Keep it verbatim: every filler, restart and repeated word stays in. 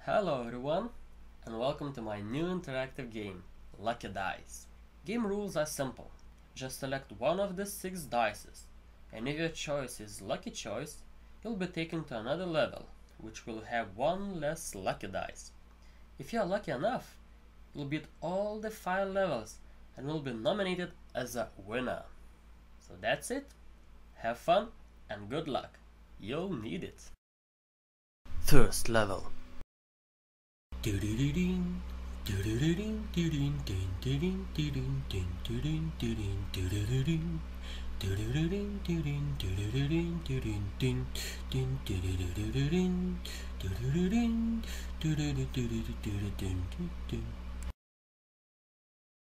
Hello everyone, and welcome to my new interactive game, Lucky Dice. Game rules are simple. Just select one of the six dices, and if your choice is Lucky Choice, you'll be taken to another level, which will have one less lucky dice. If you are lucky enough, you'll beat all the five levels and will be nominated as a winner. So that's it. Have fun and good luck. You'll need it. First level.